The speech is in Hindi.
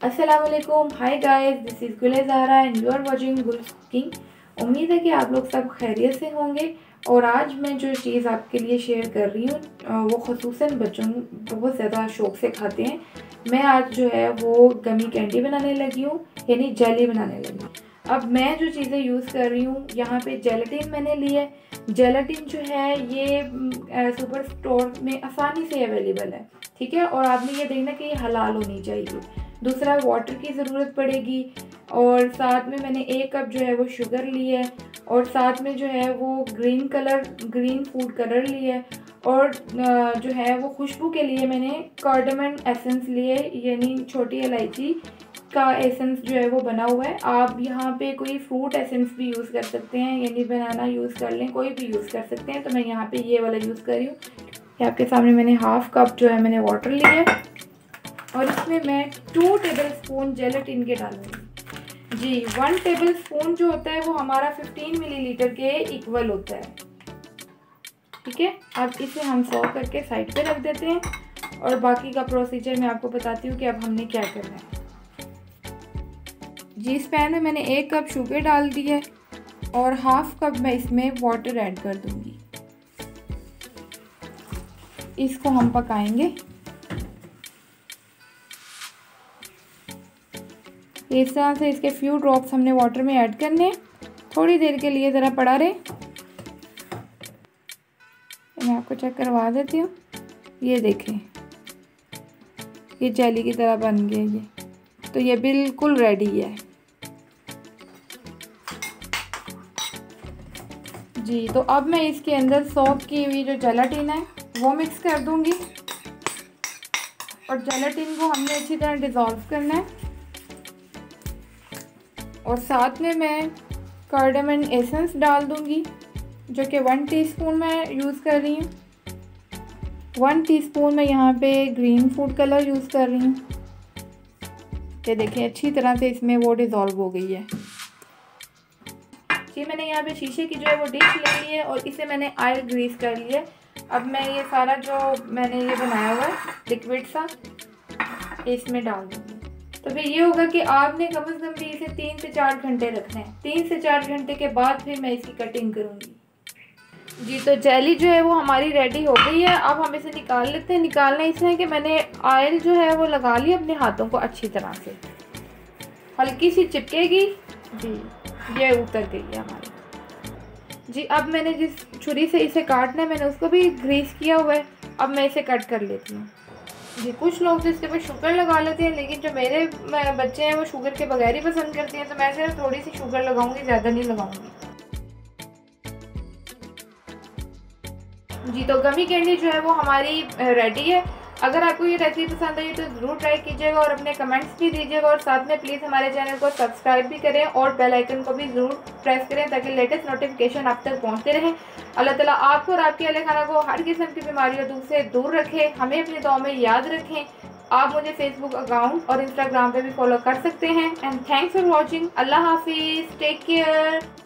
अस्सलामुअलैकुम, hi guys, this is Gul Zahra and you are watching Gul cooking. उम्मीद है कि आप लोग सब खैरियत से होंगे। और आज मैं जो चीज़ आपके लिए शेयर कर रही हूँ वो ख़ुसूसन बच्चों बहुत ज़्यादा शौक़ से खाते हैं। मैं आज जो है वो गमी कैंडी बनाने लगी हूँ, यानी जेली बनाने लगी। अब मैं जो चीज़ें यूज़ कर रही हूँ, यहाँ पे जेलेटिन मैंने ली है। जेलेटिन जो है ये सुपर स्टोर में आसानी से अवेलेबल है, ठीक है। और आपने ये देखना कि ये हलाल होनी चाहिए। दूसरा, वाटर की ज़रूरत पड़ेगी। और साथ में मैंने 1 कप जो है वो शुगर ली है। और साथ में जो है वो ग्रीन फूड कलर ली है। और जो है वो खुशबू के लिए मैंने कार्डामम एसेंस लिए, यानी छोटी इलायची का एसेंस जो है वो बना हुआ है। आप यहाँ पे कोई फ्रूट एसेंस भी यूज़ कर सकते हैं, यानी बनाना यूज़ कर लें, कोई भी यूज़ कर सकते हैं। तो मैं यहाँ पे ये वाला यूज़ कर रही हूँ। आपके सामने मैंने 1/2 कप जो है मैंने वाटर लिया है और इसमें मैं 2 टेबलस्पून जेलेटिन के डालूंगी। जी, 1 टेबलस्पून जो होता है वो हमारा 15 मिलीलीटर के इक्वल होता है, ठीक है। अब इसे हम सॉक करके साइड पे रख देते हैं और बाकी का प्रोसीजर मैं आपको बताती हूँ कि अब हमने क्या करना है। जी, इस पैन में मैंने 1 कप शुगर डाल दी है और 1/2 कप मैं इसमें वाटर ऐड कर दूंगी। इसको हम पकाएंगे। इस तरह से इसके फ्यू ड्रॉप्स हमने वाटर में ऐड करने हैं। थोड़ी देर के लिए ज़रा पड़ा रहे। मैं आपको चेक करवा देती हूँ। ये देखें, ये जेली की तरह बन गया ये, तो ये बिल्कुल रेडी है। जी, तो अब मैं इसके अंदर सॉक की हुई जो जेलेटिन है वो मिक्स कर दूंगी और जेलेटिन को हमने अच्छी तरह डिज़ोल्व करना है। और साथ में मैं कार्डामम एसेंस डाल दूंगी, जो कि 1 टीस्पून मैं यूज़ कर रही हूँ। 1 टीस्पून मैं यहाँ पे ग्रीन फूड कलर यूज़ कर रही हूँ। ये देखिए, अच्छी तरह से इसमें वो डिज़ोल्व हो गई है। जी, मैंने यहाँ पे शीशे की जो है वो डिश ले ली है और इसे मैंने ऑयल ग्रीस कर लिया है। अब मैं ये सारा जो मैंने ये बनाया हुआ है लिक्विड सा, इसमें डाल दूँगी। तो फिर ये होगा कि आपने कम से कम भी इसे 3 से 4 घंटे रखना है। 3 से 4 घंटे के बाद फिर मैं इसकी कटिंग करूँगी। जी, तो जेली जो है वो हमारी रेडी हो गई है। अब हम इसे निकाल लेते हैं। निकालना इसलिए है कि मैंने ऑयल जो है वो लगा लिया अपने हाथों को अच्छी तरह से, हल्की सी चिपकेगी। जी, ये उतर गई है हमारी। जी, अब मैंने जिस छुरी से इसे काटना है मैंने उसको भी ग्रीस किया हुआ है। अब मैं इसे कट कर लेती हूँ। जी, कुछ लोग तो इसके ऊपर शुगर लगा लेते हैं, लेकिन जो मेरे बच्चे हैं वो शुगर के बगैर ही पसंद करते हैं, तो मैं सिर्फ थोड़ी सी शुगर लगाऊंगी, ज़्यादा नहीं लगाऊंगी। जी, तो गमी कैंडी जो है वो हमारी रेडी है। अगर आपको ये रेसिपी पसंद आई तो ज़रूर ट्राई कीजिएगा और अपने कमेंट्स भी दीजिएगा। और साथ में प्लीज़ हमारे चैनल को सब्सक्राइब भी करें और बेल आइकन को भी ज़रूर प्रेस करें ताकि लेटेस्ट नोटिफिकेशन आप तक पहुंचते रहें। अल्लाह ताला आपको और आपके अहले खाना को हर किस्म की बीमारियों से दूर रखे। हमें अपनी दुआ में याद रखें। आप मुझे फेसबुक अकाउंट और इंस्टाग्राम पे भी फॉलो कर सकते हैं। And thanks for watching. अल्लाह हाफिज़, टेक केयर।